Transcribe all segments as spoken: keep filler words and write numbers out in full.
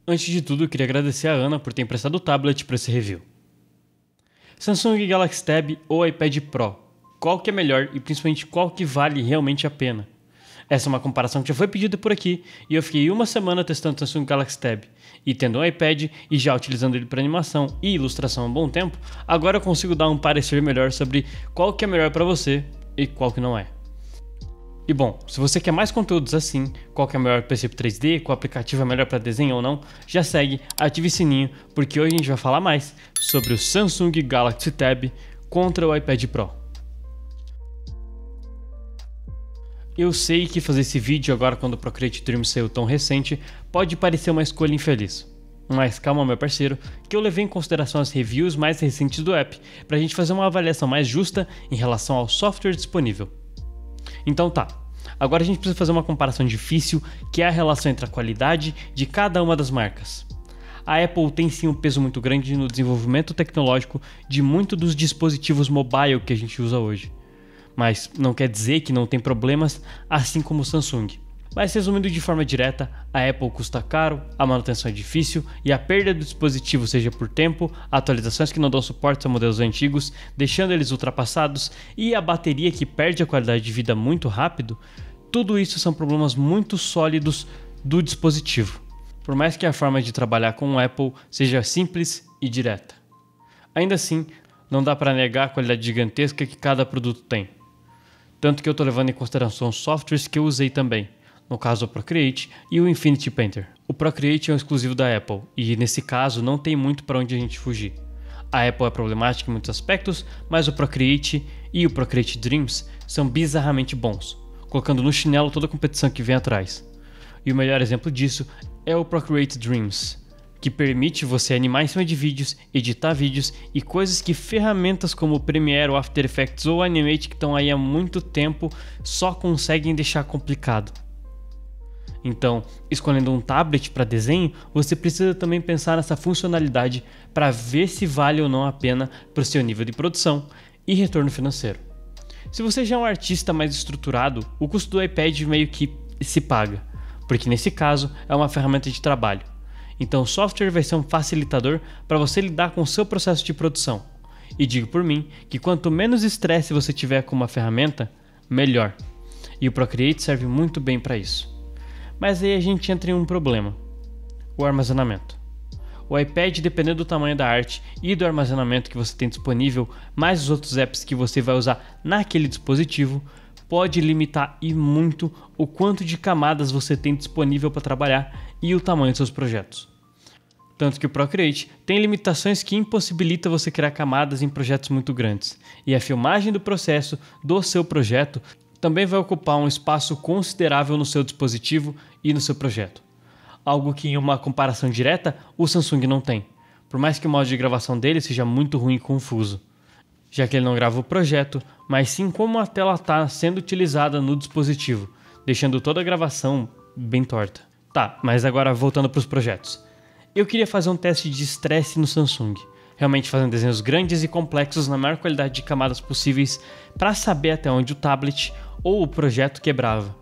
Antes de tudo, eu queria agradecer a Ana por ter emprestado o tablet para esse review. Samsung Galaxy Tab ou iPad Pro? Qual que é melhor e principalmente qual que vale realmente a pena? Essa é uma comparação que já foi pedida por aqui e eu fiquei uma semana testando o Samsung Galaxy Tab e tendo um iPad e já utilizando ele para animação e ilustração há um bom tempo, agora eu consigo dar um parecer melhor sobre qual que é melhor para você e qual que não é. E bom, se você quer mais conteúdos assim, qual que é o melhor P C três D, qual aplicativo é melhor para desenho ou não, já segue, ative o sininho, porque hoje a gente vai falar mais sobre o Samsung Galaxy Tab contra o iPad Pro. Eu sei que fazer esse vídeo agora quando o Procreate Dreams saiu tão recente pode parecer uma escolha infeliz. Mas calma, meu parceiro, que eu levei em consideração as reviews mais recentes do app para a gente fazer uma avaliação mais justa em relação ao software disponível. Então tá, agora a gente precisa fazer uma comparação difícil, que é a relação entre a qualidade de cada uma das marcas. A Apple tem sim um peso muito grande no desenvolvimento tecnológico de muitos dos dispositivos mobile que a gente usa hoje. Mas não quer dizer que não tem problemas, assim como o Samsung. Mas resumindo de forma direta, a Apple custa caro, a manutenção é difícil e a perda do dispositivo, seja por tempo, atualizações que não dão suporte a modelos antigos, deixando eles ultrapassados, e a bateria que perde a qualidade de vida muito rápido, tudo isso são problemas muito sólidos do dispositivo, por mais que a forma de trabalhar com o Apple seja simples e direta. Ainda assim, não dá para negar a qualidade gigantesca que cada produto tem. Tanto que eu estou levando em consideração os softwares que eu usei também, no caso o Procreate e o Infinity Painter. O Procreate é um exclusivo da Apple e nesse caso não tem muito para onde a gente fugir. A Apple é problemática em muitos aspectos, mas o Procreate e o Procreate Dreams são bizarramente bons, colocando no chinelo toda a competição que vem atrás. E o melhor exemplo disso é o Procreate Dreams, que permite você animar em cima de vídeos, editar vídeos e coisas que ferramentas como o Premiere, o After Effects ou o Animate que estão aí há muito tempo só conseguem deixar complicado. Então, escolhendo um tablet para desenho, você precisa também pensar nessa funcionalidade para ver se vale ou não a pena para o seu nível de produção e retorno financeiro. Se você já é um artista mais estruturado, o custo do iPad meio que se paga, porque nesse caso é uma ferramenta de trabalho. Então o software vai ser um facilitador para você lidar com o seu processo de produção. E digo por mim que quanto menos estresse você tiver com uma ferramenta, melhor. E o Procreate serve muito bem para isso. Mas aí a gente entra em um problema: o armazenamento. O iPad, dependendo do tamanho da arte e do armazenamento que você tem disponível, mais os outros apps que você vai usar naquele dispositivo, pode limitar e muito o quanto de camadas você tem disponível para trabalhar e o tamanho dos seus projetos. Tanto que o Procreate tem limitações que impossibilitam você criar camadas em projetos muito grandes, e a filmagem do processo do seu projeto também vai ocupar um espaço considerável no seu dispositivo e no seu projeto. Algo que em uma comparação direta o Samsung não tem, por mais que o modo de gravação dele seja muito ruim e confuso, já que ele não grava o projeto, mas sim como a tela está sendo utilizada no dispositivo, deixando toda a gravação bem torta. Tá, mas agora voltando para os projetos. Eu queria fazer um teste de estresse no Samsung, realmente fazendo desenhos grandes e complexos na maior qualidade de camadas possíveis para saber até onde o tablet ou o projeto quebrava.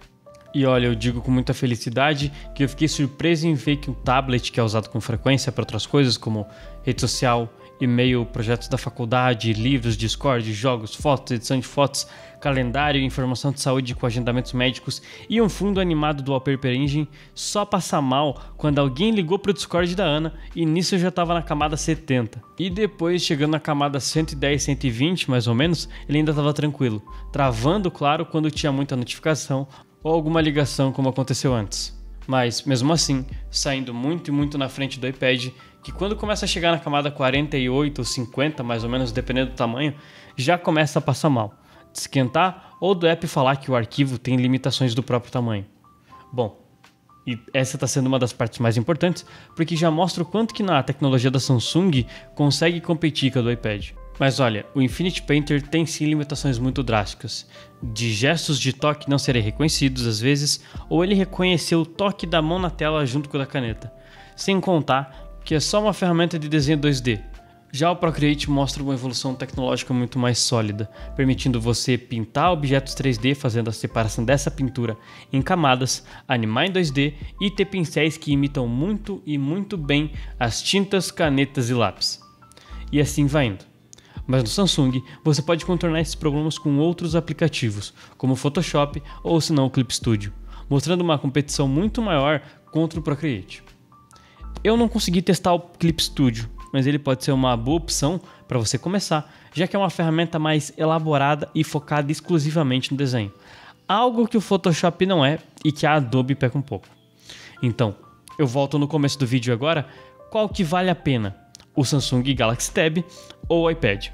E olha, eu digo com muita felicidade que eu fiquei surpreso em ver que um tablet que é usado com frequência para outras coisas como rede social, e-mail, projetos da faculdade, livros, Discord, jogos, fotos, edição de fotos, calendário, informação de saúde com agendamentos médicos e um fundo animado do Wallpaper Engine só passa mal quando alguém ligou pro Discord da Ana e nisso eu já estava na camada setenta. E depois, chegando na camada cento e dez, cento e vinte mais ou menos, ele ainda estava tranquilo, travando, claro, quando tinha muita notificação ou alguma ligação como aconteceu antes. Mas, mesmo assim, saindo muito e muito na frente do iPad, que quando começa a chegar na camada quarenta e oito ou cinquenta, mais ou menos, dependendo do tamanho, já começa a passar mal, de esquentar ou do app falar que o arquivo tem limitações do próprio tamanho. Bom, e essa está sendo uma das partes mais importantes, porque já mostra o quanto que na tecnologia da Samsung consegue competir com a do iPad. Mas olha, o Infinity Painter tem sim limitações muito drásticas, de gestos de toque não serem reconhecidos às vezes, ou ele reconhecer o toque da mão na tela junto com o da caneta, sem contar que é só uma ferramenta de desenho dois D, Já o Procreate mostra uma evolução tecnológica muito mais sólida, permitindo você pintar objetos três D fazendo a separação dessa pintura em camadas, animar em dois D e ter pincéis que imitam muito e muito bem as tintas, canetas e lápis. E assim vai indo. Mas no Samsung, você pode contornar esses problemas com outros aplicativos, como o Photoshop ou se não o Clip Studio, mostrando uma competição muito maior contra o Procreate. Eu não consegui testar o Clip Studio, mas ele pode ser uma boa opção para você começar, já que é uma ferramenta mais elaborada e focada exclusivamente no desenho. Algo que o Photoshop não é e que a Adobe peca um pouco. Então, eu volto no começo do vídeo agora, qual que vale a pena? O Samsung Galaxy Tab ou o iPad?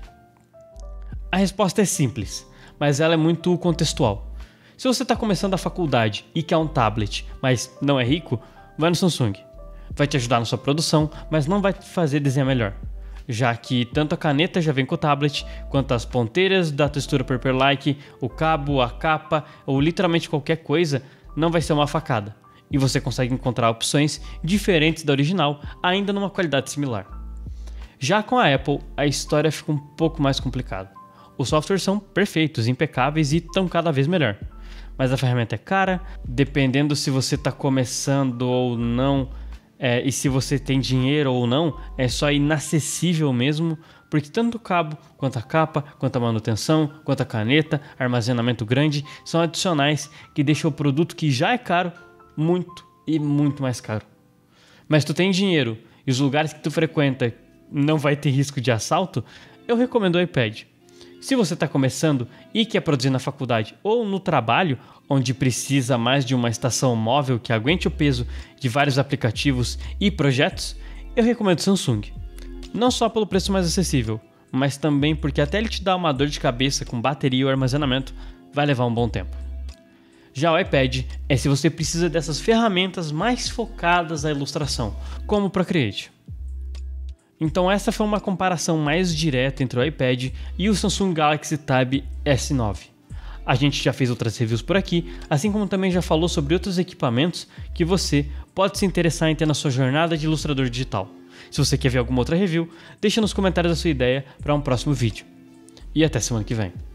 A resposta é simples, mas ela é muito contextual. Se você está começando a faculdade e quer um tablet, mas não é rico, vai no Samsung. Vai te ajudar na sua produção, mas não vai te fazer desenhar melhor, já que tanto a caneta já vem com o tablet, quanto as ponteiras da textura paper-like, o cabo, a capa ou literalmente qualquer coisa não vai ser uma facada, e você consegue encontrar opções diferentes da original, ainda numa qualidade similar. Já com a Apple, a história fica um pouco mais complicada. Os softwares são perfeitos, impecáveis e estão cada vez melhor, mas a ferramenta é cara, dependendo se você está começando ou não. É, e se você tem dinheiro ou não, é só inacessível mesmo, porque tanto o cabo, quanto a capa, quanto a manutenção, quanto a caneta, armazenamento grande, são adicionais que deixam o produto que já é caro, muito e muito mais caro. Mas tu tem dinheiro e os lugares que tu frequenta não vai ter risco de assalto, eu recomendo o iPad. Se você está começando e quer produzir na faculdade ou no trabalho, onde precisa mais de uma estação móvel que aguente o peso de vários aplicativos e projetos, eu recomendo o Samsung. Não só pelo preço mais acessível, mas também porque até ele te dar uma dor de cabeça com bateria ou armazenamento, vai levar um bom tempo. Já o iPad é se você precisa dessas ferramentas mais focadas à ilustração, como o Procreate. Então essa foi uma comparação mais direta entre o iPad e o Samsung Galaxy Tab S nove. A gente já fez outras reviews por aqui, assim como também já falou sobre outros equipamentos que você pode se interessar em ter na sua jornada de ilustrador digital. Se você quer ver alguma outra review, deixa nos comentários a sua ideia para um próximo vídeo. E até semana que vem.